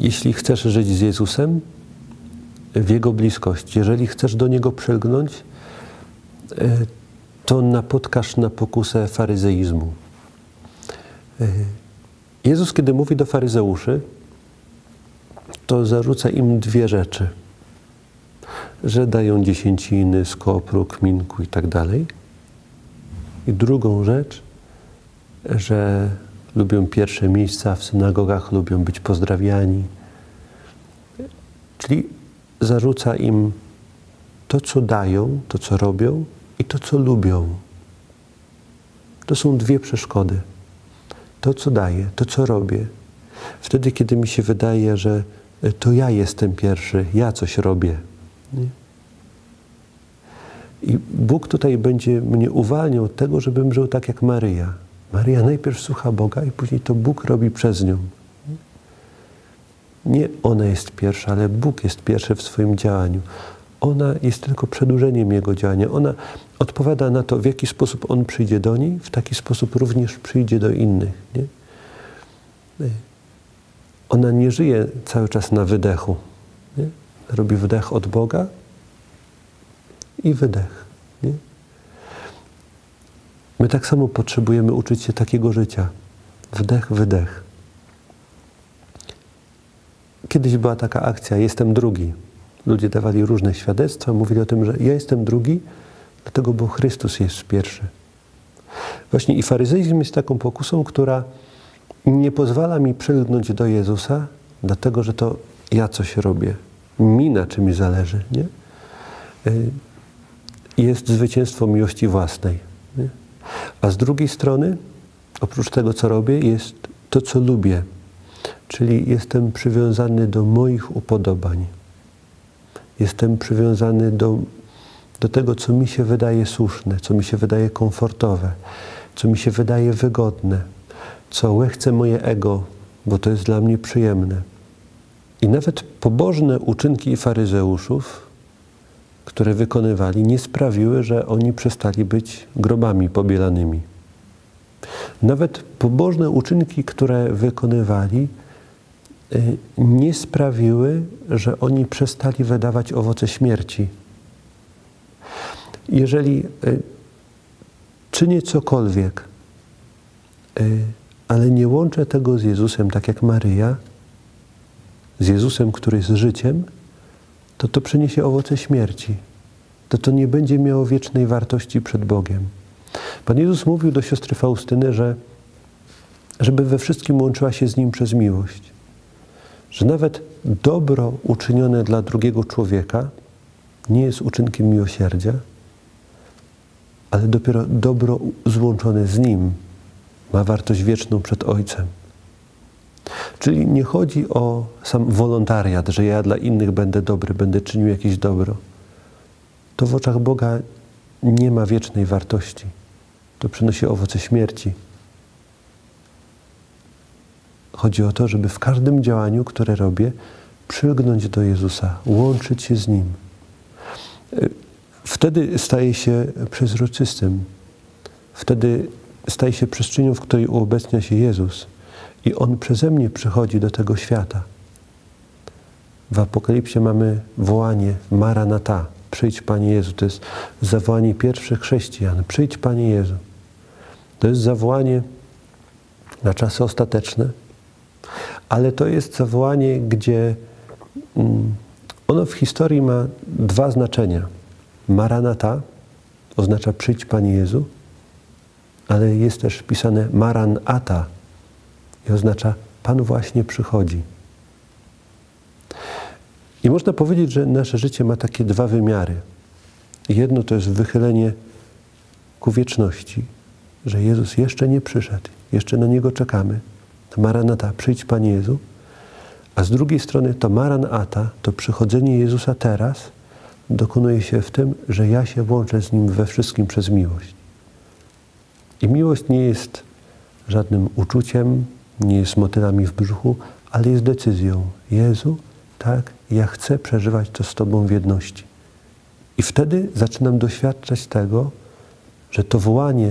Jeśli chcesz żyć z Jezusem, w Jego bliskości, jeżeli chcesz do Niego przylgnąć, to napotkasz na pokusę faryzeizmu. Jezus, kiedy mówi do faryzeuszy, to zarzuca im dwie rzeczy. Że dają dziesięciny z kopru, kminku i tak dalej. I drugą rzecz, że lubią pierwsze miejsca w synagogach, lubią być pozdrawiani. Czyli zarzuca im to, co dają, to, co robią i to, co lubią. To są dwie przeszkody. To, co daję, to, co robię. Wtedy, kiedy mi się wydaje, że to ja jestem pierwszy, ja coś robię. Nie? I Bóg tutaj będzie mnie uwalniał od tego, żebym żył tak jak Maryja. Maryja najpierw słucha Boga i później to Bóg robi przez nią. Nie ona jest pierwsza, ale Bóg jest pierwszy w swoim działaniu. Ona jest tylko przedłużeniem Jego działania. Ona odpowiada na to, w jaki sposób On przyjdzie do niej, w taki sposób również przyjdzie do innych. Nie? Ona nie żyje cały czas na wydechu. Nie? Robi wdech od Boga i wydech. Nie? My tak samo potrzebujemy uczyć się takiego życia. Wdech, wydech. Kiedyś była taka akcja, jestem drugi. Ludzie dawali różne świadectwa, mówili o tym, że ja jestem drugi, dlatego, bo Chrystus jest pierwszy. Właśnie i faryzeizm jest taką pokusą, która nie pozwala mi przylgnąć do Jezusa, dlatego, że to ja coś robię. Mi na czymś zależy. Nie? Jest zwycięstwo miłości własnej. Nie? A z drugiej strony, oprócz tego, co robię, jest to, co lubię. Czyli jestem przywiązany do moich upodobań. Jestem przywiązany do tego, co mi się wydaje słuszne, co mi się wydaje komfortowe, co mi się wydaje wygodne, co łechce moje ego, bo to jest dla mnie przyjemne. I nawet pobożne uczynki faryzeuszów, które wykonywali, nie sprawiły, że oni przestali być grobami pobielanymi. Nawet pobożne uczynki, które wykonywali, nie sprawiły, że oni przestali wydawać owoce śmierci. Jeżeli czynię cokolwiek, ale nie łączę tego z Jezusem, tak jak Maryja, z Jezusem, który jest życiem, to przyniesie owoce śmierci. To nie będzie miało wiecznej wartości przed Bogiem. Pan Jezus mówił do siostry Faustyny, żeby we wszystkim łączyła się z Nim przez miłość. Że nawet dobro uczynione dla drugiego człowieka nie jest uczynkiem miłosierdzia, ale dopiero dobro złączone z Nim ma wartość wieczną przed Ojcem. Czyli nie chodzi o sam wolontariat, że ja dla innych będę dobry, będę czynił jakieś dobro. To w oczach Boga nie ma wiecznej wartości. To przynosi owoce śmierci. Chodzi o to, żeby w każdym działaniu, które robię, przylgnąć do Jezusa, łączyć się z Nim. Wtedy staje się przezroczystym. Wtedy staje się przestrzenią, w której uobecnia się Jezus. I On przeze mnie przychodzi do tego świata. W Apokalipsie mamy wołanie Maranata. Przyjdź, Panie Jezu. To jest zawołanie pierwszych chrześcijan. Przyjdź, Panie Jezu. To jest zawołanie na czasy ostateczne, ale to jest zawołanie, gdzie ono w historii ma dwa znaczenia. Maranata oznacza przyjdź, Panie Jezu, ale jest też pisane Maranata i oznacza Pan właśnie przychodzi. I można powiedzieć, że nasze życie ma takie dwa wymiary. Jedno to jest wychylenie ku wieczności, że Jezus jeszcze nie przyszedł, jeszcze na Niego czekamy. Maranata, przyjdź, Panie Jezu. A z drugiej strony to Maranata, to przychodzenie Jezusa teraz dokonuje się w tym, że ja się łączę z Nim we wszystkim przez miłość. I miłość nie jest żadnym uczuciem, nie jest motylami w brzuchu, ale jest decyzją. Jezu, tak, ja chcę przeżywać to z Tobą w jedności. I wtedy zaczynam doświadczać tego, że to wołanie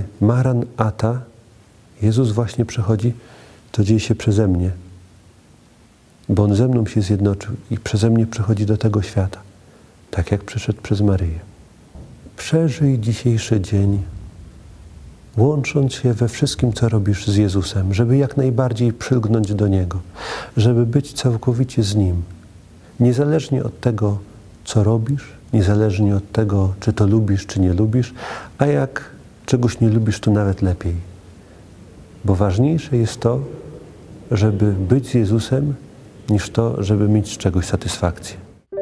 Maranata, Jezus właśnie przychodzi, to dzieje się przeze mnie. bo On ze mną się zjednoczył i przeze mnie przychodzi do tego świata, tak jak przyszedł przez Maryję. Przeżyj dzisiejszy dzień, łącząc się we wszystkim, co robisz z Jezusem, żeby jak najbardziej przylgnąć do Niego, żeby być całkowicie z Nim, niezależnie od tego, co robisz, niezależnie od tego, czy to lubisz, czy nie lubisz, a jak czegoś nie lubisz, to nawet lepiej. Bo ważniejsze jest to, żeby być z Jezusem, niż to, żeby mieć z czegoś satysfakcję.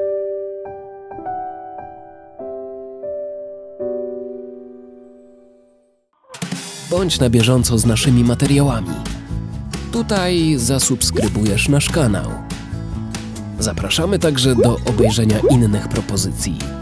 Bądź na bieżąco z naszymi materiałami. Tutaj zasubskrybujesz nasz kanał. Zapraszamy także do obejrzenia innych propozycji.